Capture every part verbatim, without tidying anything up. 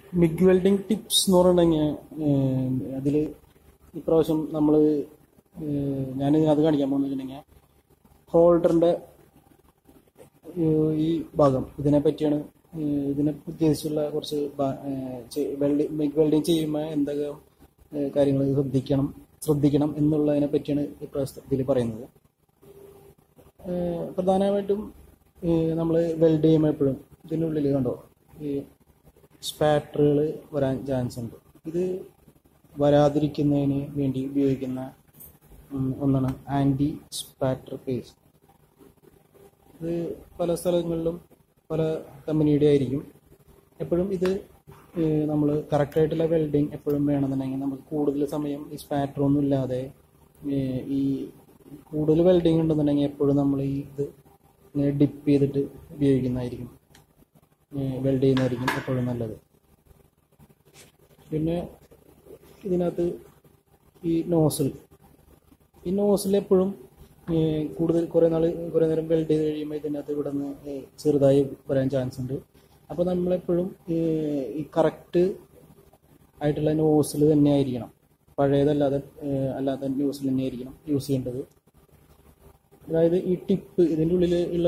MiG welding tips എന്ന് പറഞ്ഞിട്ടുണ്ടെങ്കിൽ അതിൽ ഇപ്രാവശ്യം നമ്മൾ ഞാൻ അത് കാണിക്കാൻ പോകുന്നത് വെച്ചിട്ടുണ്ടെങ്കിൽ ഹോൾഡറിൻ്റെ ഈ ഭാഗം ഇതിനെ പറ്റിയാണ്. ഇതിനെ ഉദ്ദേശിച്ചുള്ള കുറച്ച് വെൽഡിങ് മിഗ് വെൽഡിങ് ചെയ്യുമ്പോൾ എന്തൊക്കെ കാര്യങ്ങൾ ശ്രദ്ധിക്കണം ശ്രദ്ധിക്കണം എന്നുള്ളതിനെ പറ്റിയാണ് ഇപ്രാവശ്യം ഇതിൽ പറയുന്നത്. പ്രധാനമായിട്ടും നമ്മൾ വെൽഡ് ചെയ്യുമ്പോൾ എപ്പോഴും ഇതിനുള്ളിൽ കണ്ടോ ഈ സ്പാറ്ററുകൾ വരാൻ ചാൻസ് ഉണ്ട്. ഇത് വരാതിരിക്കുന്നതിന് വേണ്ടി ഉപയോഗിക്കുന്ന ഒന്നാണ് ആൻറ്റി സ്പാറ്റർ പേസ്റ്റ്. ഇത് പല സ്ഥലങ്ങളിലും പല കമ്പനിയുടെ ആയിരിക്കും. എപ്പോഴും ഇത് നമ്മൾ കറക്റ്റായിട്ടുള്ള വെൽഡിങ് എപ്പോഴും വേണമെന്നുണ്ടെങ്കിൽ നമുക്ക് കൂടുതൽ സമയം ഈ സ്പാറ്ററൊന്നും ഇല്ലാതെ ഈ കൂടുതൽ വെൽഡിങ് ഉണ്ടെന്നുണ്ടെങ്കിൽ എപ്പോഴും നമ്മൾ ഈ ഇത് ഡിപ്പ് ചെയ്തിട്ട് ഉപയോഗിക്കുന്നതായിരിക്കും, വെൽഡ് ചെയ്യുന്നതായിരിക്കും എപ്പോഴും നല്ലത്. പിന്നെ ഇതിനകത്ത് ഈ നോസിൽ ഈ നോസിൽ എപ്പോഴും കൂടുതൽ കുറേ നാൾ കുറേ നേരം വെൽഡ് ചെയ്ത് കഴിയുമ്പോൾ ഇതിനകത്ത് ഇവിടെ നിന്ന് ചെറുതായി വരാൻ ചാൻസ് ഉണ്ട്. അപ്പോൾ നമ്മളെപ്പോഴും ഈ കറക്റ്റ് ആയിട്ടുള്ള നോസിൽ തന്നെ ആയിരിക്കണം, പഴയതല്ലാതെ അല്ലാത്ത നോസിൽ തന്നെ ആയിരിക്കണം യൂസ് ചെയ്യേണ്ടത്. അതായത് ഈ ടിപ്പ് ഇതിൻ്റെ ഉള്ളിൽ ഉള്ള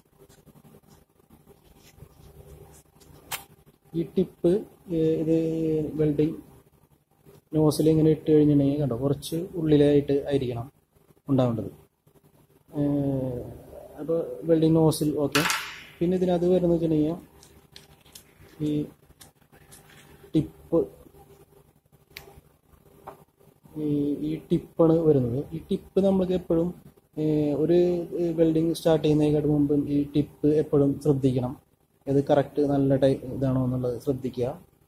ഈ ടിപ്പ് ഇത് വെൽഡിങ് നോസിൽ ഇങ്ങനെ ഇട്ട് കഴിഞ്ഞിട്ടുണ്ടെങ്കിൽ കണ്ടോ കുറച്ച് ഉള്ളിലായിട്ട് ആയിരിക്കണം ഉണ്ടാവേണ്ടത്. അപ്പോൾ വെൽഡിങ് നോസിൽ ഓക്കെ. പിന്നെ ഇതിനകത്ത് വരുന്നത് വെച്ചിട്ടുണ്ടെങ്കിൽ ഈ ടിപ്പ് ഈ ടിപ്പാണ് വരുന്നത്. ഈ ടിപ്പ് നമ്മൾക്ക് എപ്പോഴും ഒരു വെൽഡിങ് സ്റ്റാർട്ട് ചെയ്യുന്നതിനേക്കാട്ട് മുമ്പ് ഈ ടിപ്പ് എപ്പോഴും ശ്രദ്ധിക്കണം. ഇത് കറക്റ്റ് നല്ല ടൈ ഇതാണോ എന്നുള്ളത് ശ്രദ്ധിക്കുക.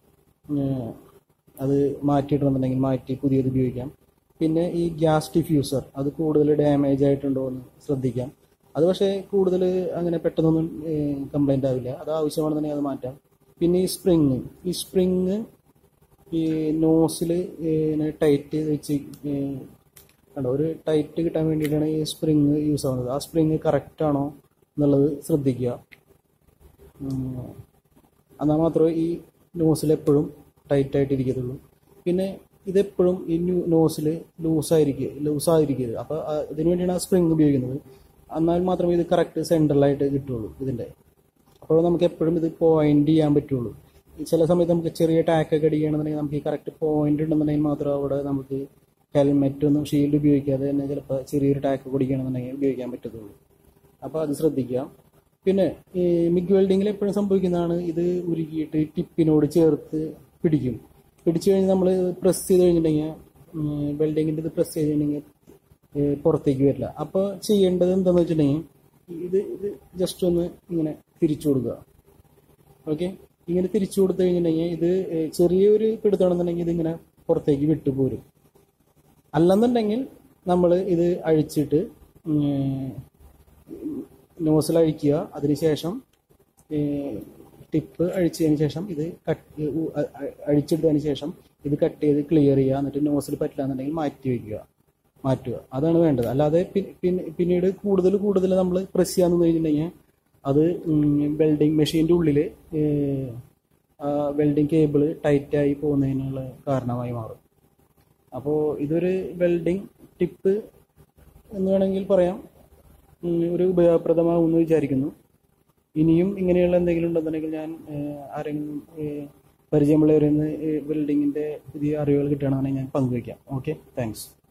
അത് മാറ്റിയിട്ടുണ്ടെന്നുണ്ടെങ്കിൽ മാറ്റി പുതിയത് ഉപയോഗിക്കാം. പിന്നെ ഈ ഗ്യാസ് ഡിഫ്യൂസർ അത് കൂടുതൽ ഡാമേജ് ആയിട്ടുണ്ടോ എന്ന് ശ്രദ്ധിക്കാം. അത് പക്ഷേ കൂടുതൽ അങ്ങനെ പെട്ടെന്നൊന്നും കംപ്ലൈൻ്റ് ആവില്ല. അത് ആവശ്യമാണെന്നുണ്ടെങ്കിൽ അത് മാറ്റാം. പിന്നെ ഈ സ്പ്രിങ് ഈ സ്പ്രിങ് ഈ നോസിൽ ടൈറ്റ് വെച്ച് കണ്ടോ ഒരു ടൈറ്റ് കിട്ടാൻ വേണ്ടിയിട്ടാണ് ഈ സ്പ്രിങ് യൂസ് ആവുന്നത്. ആ സ്പ്രിങ് കറക്റ്റാണോ എന്നുള്ളത് ശ്രദ്ധിക്കുക. എന്നാൽ മാത്രമേ ഈ നോസിൽ എപ്പോഴും ടൈറ്റായിട്ട് ഇരിക്കത്തുള്ളൂ. പിന്നെ ഇതെപ്പോഴും ഈ നോസിൽ ലൂസായിരിക്കുക ലൂസായിരിക്കരുത്. അപ്പോൾ ഇതിനു വേണ്ടിയാണ് ആ സ്പ്രിങ് ഉപയോഗിക്കുന്നത്. എന്നാൽ മാത്രമേ ഇത് കറക്റ്റ് സെൻട്രലായിട്ട് കിട്ടുള്ളൂ ഇതിൻ്റെ. അപ്പോൾ നമുക്ക് എപ്പോഴും ഇത് പോയിന്റ് ചെയ്യാൻ പറ്റുള്ളൂ. ചില സമയത്ത് നമുക്ക് ചെറിയ ടാക്കൊക്കെ അടിക്കുകയാണെന്നുണ്ടെങ്കിൽ നമുക്ക് ഈ കറക്റ്റ് പോയിന്റ് ഉണ്ടെന്നുണ്ടെങ്കിൽ മാത്രമേ അവിടെ നമുക്ക് ഹെൽമെറ്റൊന്നും ഷീൽഡ് ഉപയോഗിക്കാതെ തന്നെ ചിലപ്പോൾ ചെറിയൊരു ടാക്ക് കുടിക്കുകയാണെന്നുണ്ടെങ്കിൽ ഉപയോഗിക്കാൻ പറ്റത്തുള്ളൂ. അപ്പോൾ അത് ശ്രദ്ധിക്കുക. പിന്നെ ഈ മിഗ് വെൽഡിങ്ങിൽ എപ്പോഴും സംഭവിക്കുന്നതാണ് ഇത് ഉരുകിയിട്ട് ടിപ്പിനോട് ചേർത്ത് പിടിക്കും. പിടിച്ചു കഴിഞ്ഞ് നമ്മൾ പ്രസ് ചെയ്ത് കഴിഞ്ഞിട്ടുണ്ടെങ്കിൽ വെൽഡിങ്ങിൻ്റെ ഇത് പ്രസ് ചെയ്ത് കഴിഞ്ഞിട്ടുണ്ടെങ്കിൽ പുറത്തേക്ക് വരില്ല. അപ്പോൾ ചെയ്യേണ്ടത് എന്താണെന്ന് വെച്ചിട്ടുണ്ടെങ്കിൽ ഇത് ഇത് ജസ്റ്റ് ഒന്ന് ഇങ്ങനെ തിരിച്ചു കൊടുക്കുക. ഓക്കെ, ഇങ്ങനെ തിരിച്ചു കൊടുത്തു കഴിഞ്ഞിട്ടുണ്ടെങ്കിൽ ഇത് ചെറിയൊരു പിടുത്തമാണെന്നുണ്ടെങ്കിൽ ഇതിങ്ങനെ പുറത്തേക്ക് വിട്ടുപോരും. അല്ലെന്നുണ്ടെങ്കിൽ നമ്മൾ ഇത് അഴിച്ചിട്ട് നോസിൽ അഴിക്കുക. അതിനുശേഷം ടിപ്പ് അഴിച്ചതിന് ശേഷം ഇത് കട്ട് അഴിച്ചിട്ടതിന് ശേഷം ഇത് കട്ട് ചെയ്ത് ക്ലിയർ ചെയ്യുക. എന്നിട്ട് നോസിൽ പറ്റില്ല എന്നുണ്ടെങ്കിൽ മാറ്റി വയ്ക്കുക മാറ്റുക അതാണ് വേണ്ടത്. അല്ലാതെ പിന്നീട് കൂടുതൽ കൂടുതൽ നമ്മൾ പ്രസ് ചെയ്യാന്ന് കഴിഞ്ഞിട്ടുണ്ടെങ്കിൽ അത് വെൽഡിങ് മെഷീൻ്റെ ഉള്ളിൽ വെൽഡിങ് കേബിൾ ടൈറ്റായി പോകുന്നതിനുള്ള കാരണമായി മാറും. അപ്പോൾ ഇതൊരു വെൽഡിങ് ടിപ്പ് എന്ന് വേണമെങ്കിൽ പറയാം. ഒരു ഉപയോഗപ്രദമാകുമെന്ന് വിചാരിക്കുന്നു. ഇനിയും ഇങ്ങനെയുള്ള എന്തെങ്കിലും ഉണ്ടെന്നുണ്ടെങ്കിൽ ഞാൻ ആരെങ്കിലും പരിചയമുള്ളവരിൽ നിന്ന് വെൽഡിങ്ങിൻ്റെ പുതിയ അറിവുകൾ കിട്ടുകയാണെന്നുണ്ടെങ്കിൽ ഞാൻ പങ്കുവയ്ക്കാം. Okay, thanks.